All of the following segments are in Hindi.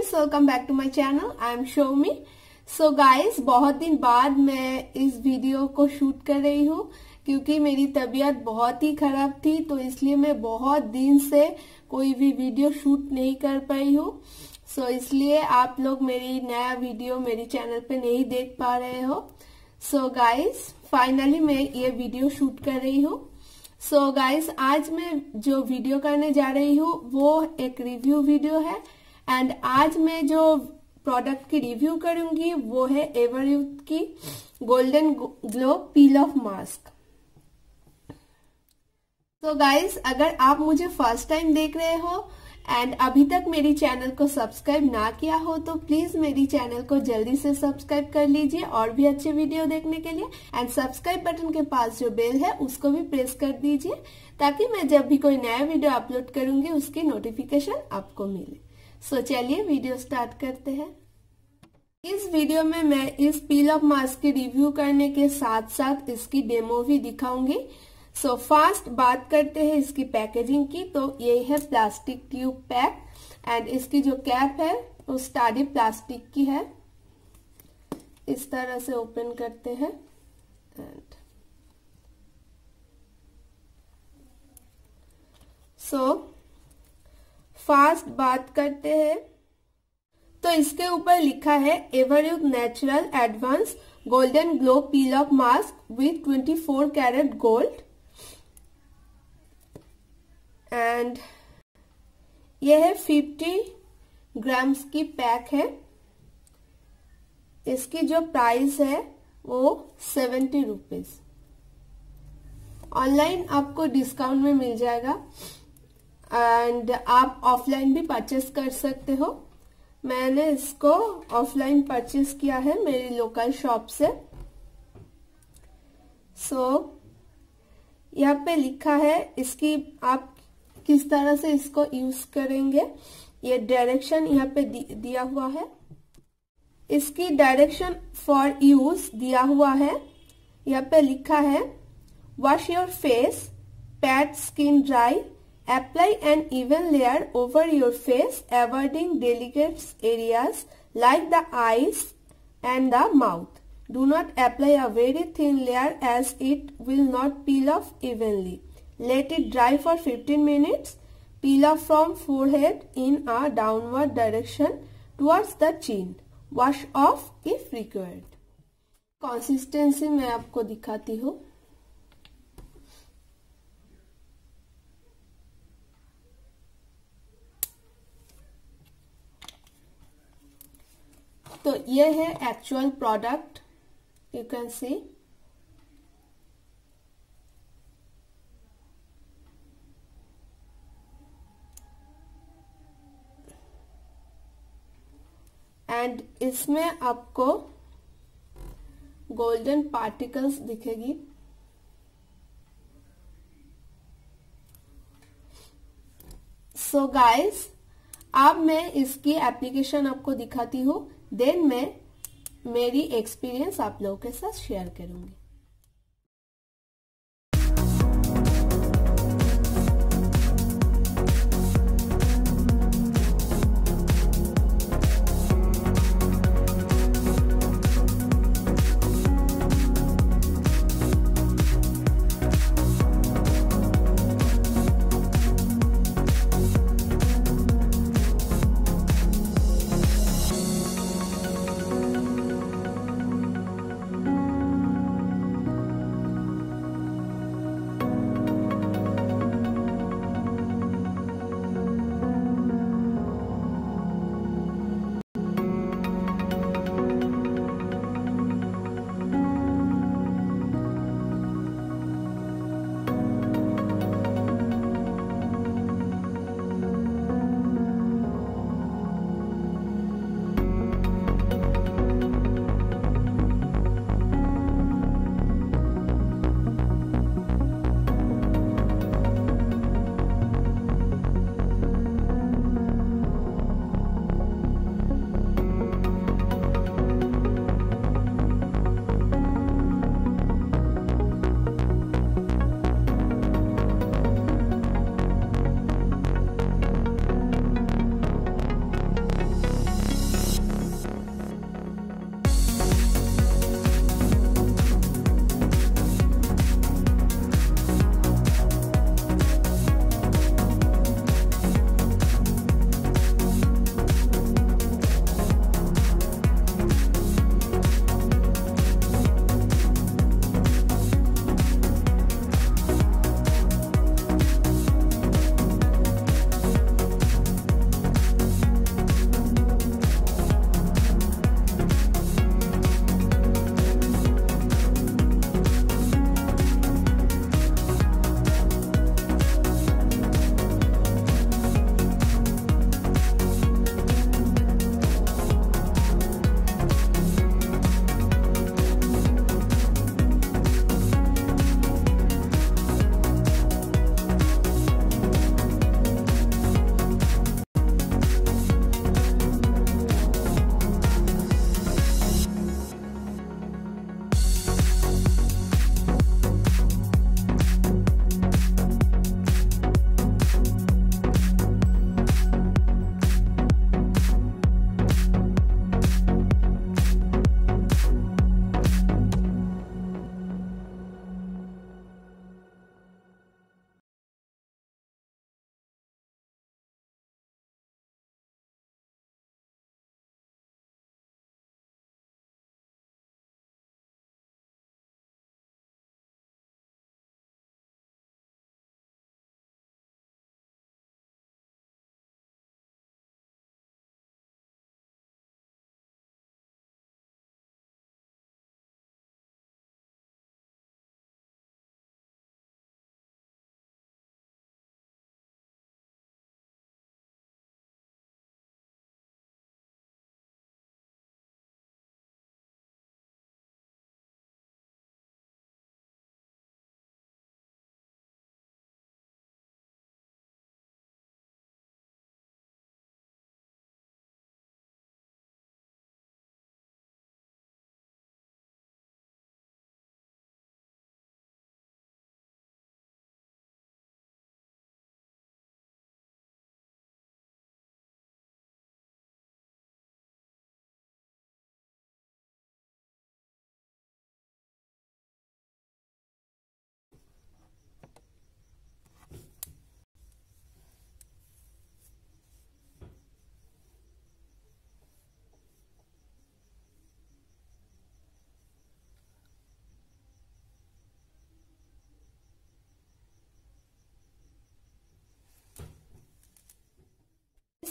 Guys, welcome back to my channel. I am Somi. So guys, बहुत दिन बाद मैं इस वीडियो को शूट कर रही हूँ क्योंकि मेरी तबीयत बहुत ही खराब थी, तो इसलिए मैं बहुत दिन से कोई भी वीडियो शूट नहीं कर पाई हूँ। सो इसलिए आप लोग मेरी नया वीडियो मेरी चैनल पे नहीं देख पा रहे हो। सो गाइस, फाइनली मैं ये वीडियो शूट कर रही हूँ। सो गाइस, आज मैं जो वीडियो करने जा रही हूँ वो एक रिव्यू वीडियो है एंड आज मैं जो प्रोडक्ट की रिव्यू करूंगी वो है एवरयूथ की golden glow peel off mask. तो गाइस, अगर आप मुझे फर्स्ट टाइम देख रहे हो एंड अभी तक मेरी चैनल को सब्सक्राइब ना किया हो तो प्लीज मेरी चैनल को जल्दी से सब्सक्राइब कर लीजिए और भी अच्छे वीडियो देखने के लिए। एंड सब्सक्राइब बटन के पास जो बेल है उसको भी प्रेस कर दीजिए ताकि मैं जब भी कोई नया वीडियो अपलोड करूंगी उसकी नोटिफिकेशन आपको मिले। सो चलिए वीडियो स्टार्ट करते हैं। इस वीडियो में मैं इस पील ऑफ मास्क की रिव्यू करने के साथ साथ इसकी डेमो भी दिखाऊंगी। सो फास्ट बात करते हैं इसकी पैकेजिंग की। तो ये है प्लास्टिक ट्यूब पैक एंड इसकी जो कैप है वो स्टाडी प्लास्टिक की है। इस तरह से ओपन करते हैं एंड फास्ट बात करते हैं तो इसके ऊपर लिखा है Everyuth natural advance golden glow peel off mask with 24 carat gold and यह है 50 ग्राम्स की पैक है। इसकी जो प्राइस है वो 70 रुपीज। ऑनलाइन आपको डिस्काउंट में मिल जाएगा एंड आप ऑफलाइन भी परचेस कर सकते हो। मैंने इसको ऑफलाइन परचेस किया है मेरी लोकल शॉप से। यहाँ पे लिखा है इसकी आप किस तरह से इसको यूज करेंगे। ये डायरेक्शन यहाँ पे दिया हुआ है। इसकी डायरेक्शन फॉर यूज दिया हुआ है। यहाँ पे लिखा है wash your face, pat skin dry, apply an even layer over your face, avoiding delicate areas like the eyes and the mouth. Do not apply a very thin layer as it will not peel off evenly. Let it dry for 15 minutes. Peel off from forehead in a downward direction towards the chin. Wash off if required. Consistency मैं आपको दिखाती हूँ। तो ये है actual product, you can see. And इसमें आपको गोल्डन पार्टिकल्स दिखेगी। सो गाइस, अब मैं इसकी एप्लीकेशन आपको दिखाती हूँ, देन मैं मेरी एक्सपीरियंस आप लोगों के साथ शेयर करूंगी।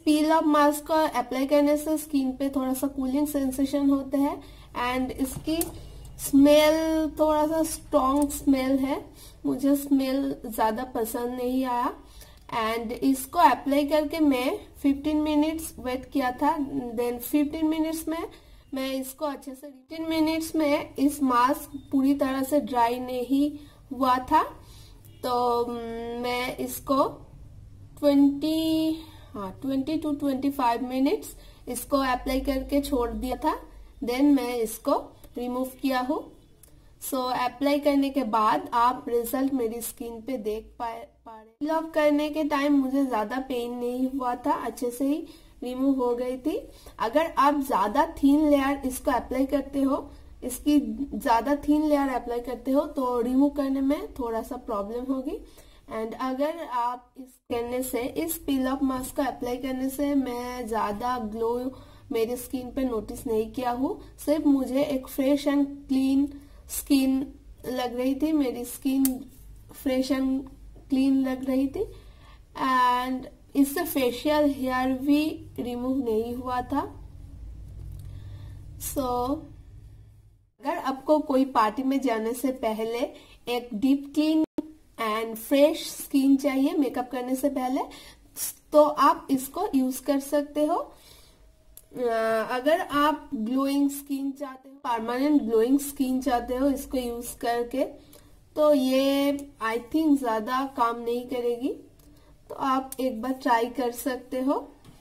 पील ऑफ मास्क को अप्लाई करने से स्किन पे थोड़ा सा कूलिंग सेंसेशन होते हैं एंड इसकी स्मेल थोड़ा सा स्ट्रॉन्ग स्मेल है, मुझे स्मेल ज्यादा पसंद नहीं आया। एंड इसको अप्लाई करके मैं 15 मिनट्स वेट किया था। देन 15 मिनट्स में मैं इसको अच्छे से 15 मिनट्स में इस मास्क पूरी तरह से ड्राई नहीं हुआ था, तो मैं इसको 20 to 25 मिनट्स इसको अप्लाई करके छोड़ दिया था। देन मैं इसको रिमूव किया हूँ। सो अप्लाई करने के बाद आप रिजल्ट मेरी स्किन पे देख पा रहे। पील ऑफ करने के टाइम मुझे ज्यादा पेन नहीं हुआ था, अच्छे से ही रिमूव हो गई थी। अगर आप ज्यादा थिन लेयर इसको अप्लाई करते हो, इसकी ज्यादा थिन लेयर अप्लाई करते हो तो रिमूव करने में थोड़ा सा प्रॉब्लम होगी। एंड अगर आप इस करने से, इस पील ऑफ मास्क का अप्लाई करने से मैं ज्यादा ग्लो मेरी स्किन पे नोटिस नहीं किया हूँ। सिर्फ मुझे एक फ्रेश एंड क्लीन स्किन लग रही थी, मेरी स्किन फ्रेश एंड क्लीन लग रही थी। एंड इससे फेशियल हेयर भी रिमूव नहीं हुआ था। सो अगर आपको कोई पार्टी में जाने से पहले एक deep clean and fresh skin चाहिए मेकअप करने से पहले, तो आप इसको यूज कर सकते हो। अगर आप ग्लोइंग स्किन चाहते हो, परमानेंट ग्लोइंग स्किन चाहते हो इसको यूज करके, तो ये आई थिंक ज्यादा काम नहीं करेगी, तो आप एक बार ट्राई कर सकते हो।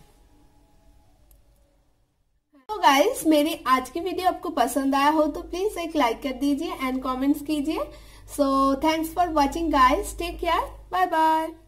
तो गाइस, मेरी आज की वीडियो आपको पसंद आया हो तो प्लीज एक लाइक कर दीजिए एंड कमेंट्स कीजिए। So thanks for watching guys, take care, bye bye.